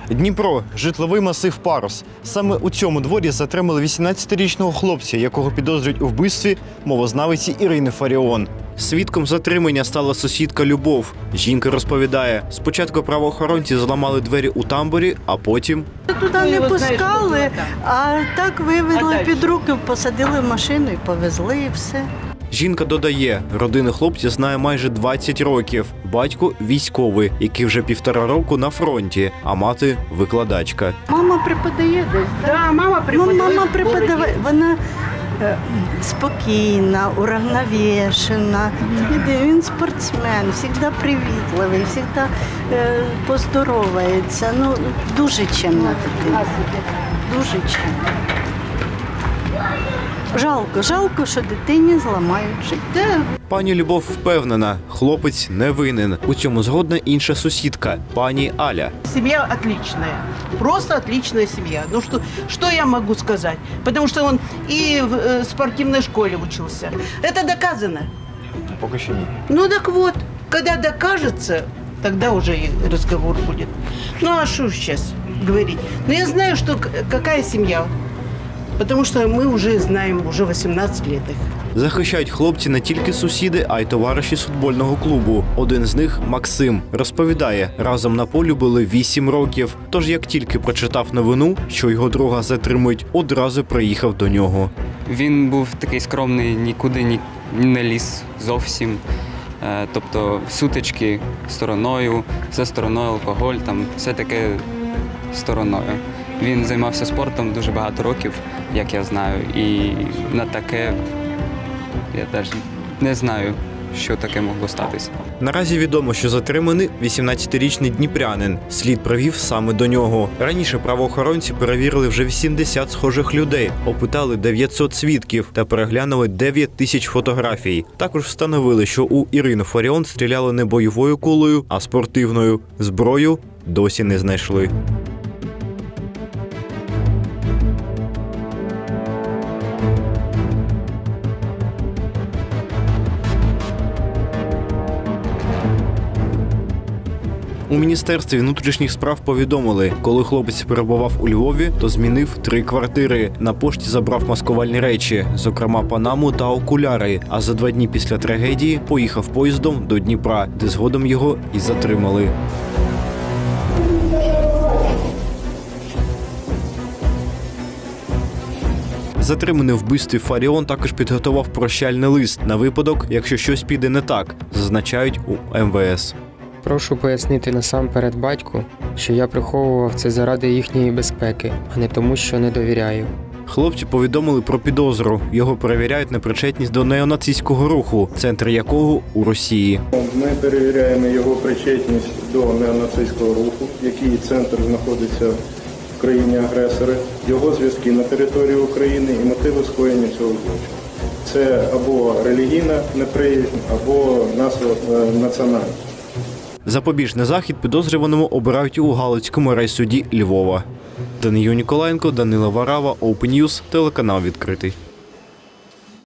Дніпро – житловий масив Парус. Саме у цьому дворі затримали 18-річного хлопця, якого підозрюють у вбивстві мовознавиці Ірини Фаріон. Свідком затримання стала сусідка Любов. Жінка розповідає, спочатку правоохоронці зламали двері у тамбурі, а потім… Туди не пускали, а так вивели під руки, посадили в машину і повезли, і все. Жінка додає, родину хлопця знає майже 20 років. Батько – військовий, який вже 1,5 року на фронті, а мати – викладачка. Мама преподає десь? Так, мама преподає. Мама преподає. Вона спокійна, уравновешена. Він спортсмен, завжди привітливий, завжди поздоровається. Ну, дуже чемна дитина. Дуже чемна. Жалко, що дитині зламають життя. Пані Любов впевнена, хлопець не винен. У цьому згодна інша сусідка, пані Аля. Семья отличная, просто отличная семья. Ну что я могу сказать? Потому что он и в спортивной школе учился. Это доказано. Поки що ні. Ну так вот, когда докажется, тогда уже и разговор будет. Ну а что сейчас говорить? Но я знаю, что какая семья. Потому что мы уже знаем, уже 18 лет их. Захищають хлопці не тільки сусіди, а й товариші з футбольного клубу. Один з них – Максим. Розповідає, разом на полі були 8 років. Тож як тільки прочитав новину, що його друга затримують, одразу приїхав до нього. Він був такий скромний, нікуди не ліз зовсім. Тобто сутички стороною, все стороною, алкоголь, там все таке стороною. Він займався спортом дуже багато років, як я знаю, і на таке я навіть не знаю, що таке могло статися. Наразі відомо, що затриманий 18-річний дніпрянин. Слід привів саме до нього. Раніше правоохоронці перевірили вже 80 схожих людей, опитали 900 свідків та переглянули 9 тисяч фотографій. Також встановили, що у Ірини Фаріон стріляли не бойовою кулею, а спортивною. Зброю досі не знайшли. У Міністерстві внутрішніх справ повідомили, коли хлопець перебував у Львові, то змінив 3 квартири. На пошті забрав маскувальні речі, зокрема панаму та окуляри, а за 2 дні після трагедії поїхав поїздом до Дніпра, де згодом його і затримали. Затриманий в вбивстві Фаріон також підготував прощальний лист на випадок, якщо щось піде не так, зазначають у МВС. Прошу пояснити насамперед батьку, що я приховував це заради їхньої безпеки, а не тому, що не довіряю. Хлопці повідомили про підозру. Його перевіряють на причетність до неонацистського руху, центр якого у Росії. Ми перевіряємо його причетність до неонацистського руху, який центр знаходиться в країні-агресори, його зв'язки на території України і мотиви скоєння цього злочину. Це або релігійна неприязнь, або національна. Запобіжний захід підозрюваному обирають у Галицькому райсуді Львова. Данию Ніколаєнко, Данила Варава, Open News, телеканал відкритий.